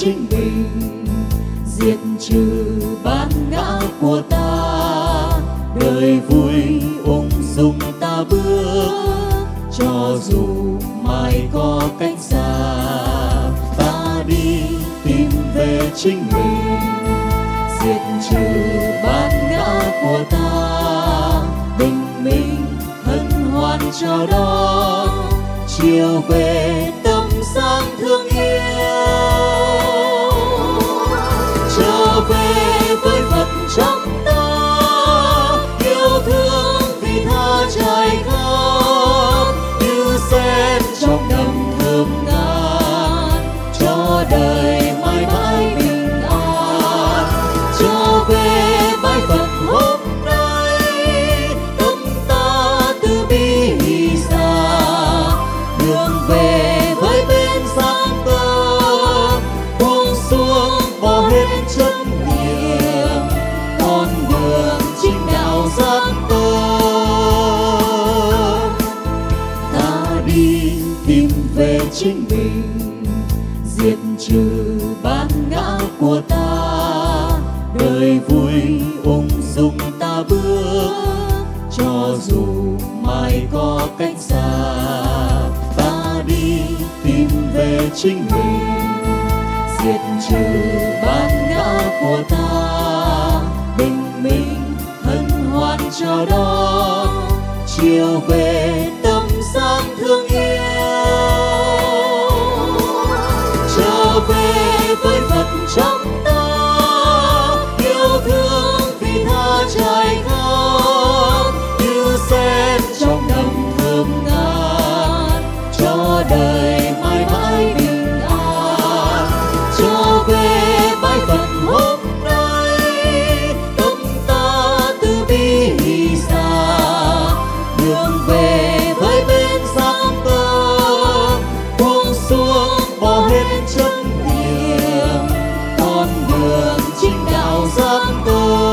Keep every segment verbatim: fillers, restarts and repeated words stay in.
chính mình, diệt trừ bản ngã của ta. Đời vui ung dung ta bước, cho dù mai có cách xa. Ta đi tìm về chính mình, diệt trừ bản ngã của ta. Bình minh hân hoan chào đón, chiều về tâm sáng thương yêu. Trở về với Phật trong ta, yêu thương vì tha trải khắp, như sen trong nồng thơm ngát, cho đời mãi mãi bình an. Trở về bái Phật hôm nay, tâm ta từ bi hỷ xa, đường về với bên sáng tơ, buông xuống bỏ hết chấp niệm, con đường chính đạo giác tơ. Ta đi tìm về chính mình, diệt trừ bản ngã của ta. Đời vui ung dung ta bước, cho dù mai có cách xa. Ta đi tìm về chính mình, diệt trừ bản ngã của ta. Bình minh hân hoan chào đón, chiều về tâm sáng thương yêu. Trở về với Phật trong ta, yêu thương vì tha trải khắp, như sen trong nồng thơm ngát, cho đời mãi mãi bình an. Trở về bái Phật hôm nay, tâm ta từ bi hỷ xa, đường về với bên sáng tơ, buông xuống bỏ hết chấp niệm, con đường chính đạo giác tơ.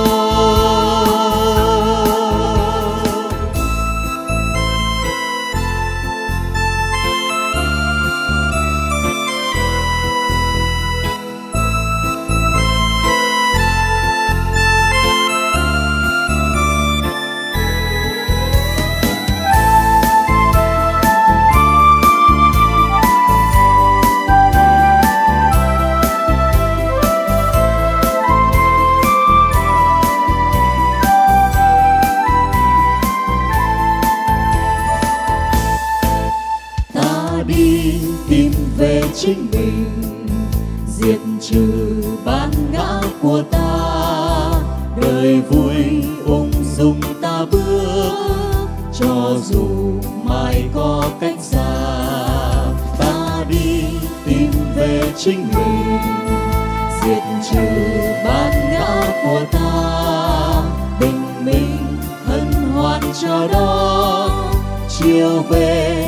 Đi tìm về chính mình, diệt trừ bản ngã của ta. Đời vui ung dung ta bước, cho dù mai có cách xa. Ta đi tìm về chính mình, diệt trừ bản ngã của ta. Bình minh hân hoan chào đón, chiều về